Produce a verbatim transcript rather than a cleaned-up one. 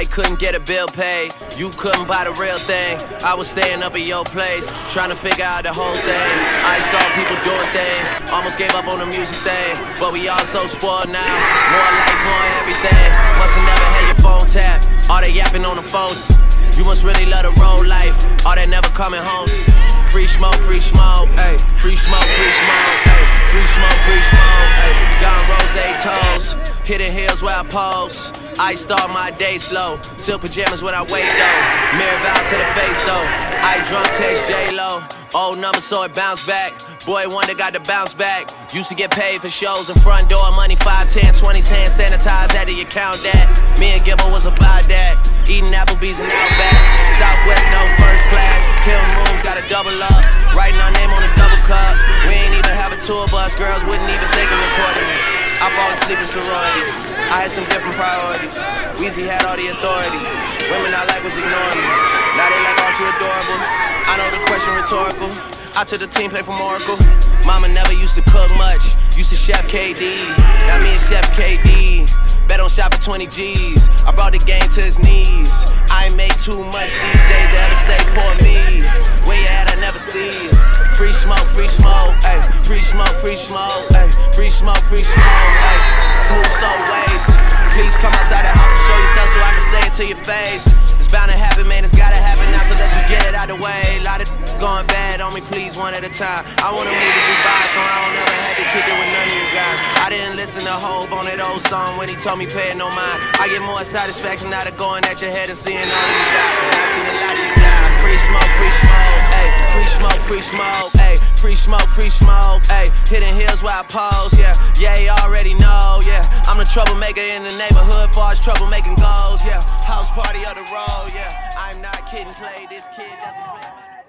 I couldn't get a bill paid. You couldn't buy the real thing. I was staying up at your place, trying to figure out the whole thing. I saw people doing things, almost gave up on the music thing. But we all so spoiled now. More life, more everything. Must have never had your phone tapped. All they yapping on the phone. You must really love the road life. All that never coming home. Free smoke, free smoke, ayy. Free smoke, free smoke, ayy. Free smoke, free smoke, ayy. John Rose toes, hitting hills where I pose. I start my day slow. Silk pajamas when I wake though. Mirror vow to the face though. I drunk text J-Lo. Old number so it bounce back. Boy wonder got to bounce back. Used to get paid for shows in front door. Money five, ten, twenties, hand sanitized. How do you count that? Me and Gibbo was about that. Eating Applebee's and Outback. Southwest no first class. Hilton rooms got a double up. Writing our name on a double cup. We ain't even have a tour bus. Girls wouldn't even think of recording me. I fall asleep in sorority. I had some different priorities. Weezy had all the authority. Women I like was ignoring me. Now they like aren't you adorable? I know the question rhetorical. I took the team play from Oracle. Mama never used to cook much. Used to chef K D. Now me and chef K D. Bet on shop for twenty G's. I brought the game to his knees. I ain't make too much these days to ever say poor me. Where you at, I never see you. Free smoke, free smoke, ayy. Free smoke, free smoke, ayy. Free smoke, free smoke, ayy. Smooth soul ways. Please come outside the house and show yourself so I can say it to your face. It's bound to happen, man, it's gotta happen now, so let's just get it out the way. A lot of going bad on me, please, one at a time. I wanna move to Dubai, so I don't ever have to kick it with none of you guys. I didn't listen to Hov on that old song when he told me pay it no mind. I get more satisfaction out of going at your head and seeing all of you die. I seen a lot of you die. Free smoke, free smoke, ayy. Free smoke, free smoke, ayy. Free smoke, free smoke, ayy. Hitting hills where I pose, yeah. Yeah, you already know, yeah. I'm the troublemaker in the neighborhood, far as troublemaking goes, yeah. House party of the road, yeah. I'm not kidding, play this kid doesn't play.